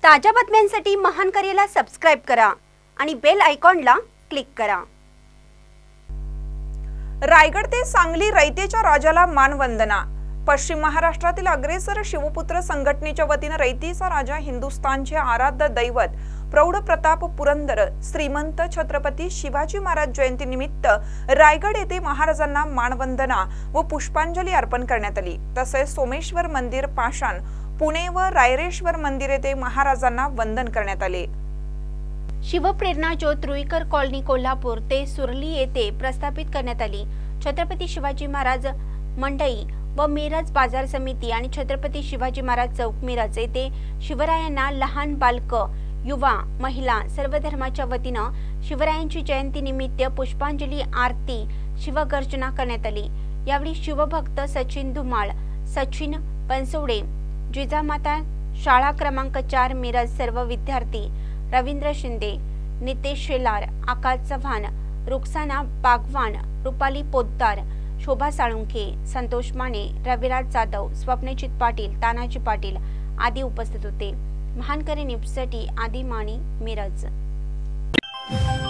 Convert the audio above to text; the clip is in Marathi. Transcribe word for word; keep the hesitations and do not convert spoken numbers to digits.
ताज्या बातम्यांसाठी महान करेला सबस्क्राइब करा आणि बेल आयकॉनला क्लिक करा। रायगड ते सांगली रयतेच्या राजाला मानवंदना। पश्चिम महाराष्ट्रातील अग्रेसर शिवपुत्र संघटनेच्या वतीने रयतेचा राजा हिंदुस्थानचे आराध्य दैवत प्रौढ प्रताप पुरंदर श्रीमंत छत्रपती शिवाजी महाराज जयंती निमित्त रायगड येथे महाराजांना मानवंदना व पुष्पांजली अर्पण करण्यात आली। तसेच सोमेश्वर मंदिर पाषाण पुणे व रायरेश्वर मंदिर येथे महाराजांना वंदन करण्यात आले। शिवप्रेरणा ज्योत रुईकर कॉलनी कोल्हापूर ते सुरली येथे प्रस्थापित करण्यात आली। छत्रपती शिवाजी महाराज मंडई व मिरज बाजार समिती आणि छत्रपती शिवाजी महाराज चौक मिरज येथे शिवरायांना लहान बालक युवा महिला सर्व धर्माच्या वतीने शिवरायांची जयंती निमित्त पुष्पांजली आरती शिवगर्जना करण्यात आली। यावेळी शिवभक्त सचिन धुमाळ, सचिन बनसोडे, जिजामाता शाळा क्रमांक चार मिरज सर्व विद्यार्थी, रवींद्र शिंदे, नितेश शेलार, आकाश चव्हाण, रुक्साना बागवान, रुपाली पोद्दार, शोभा साळुंखे, संतोष माने, रविराज जाधव, स्वप्नजित पाटील, तानाजी पाटील आदी उपस्थित होते। महानकरी न्यूजसाठी आदी माणी मिरज।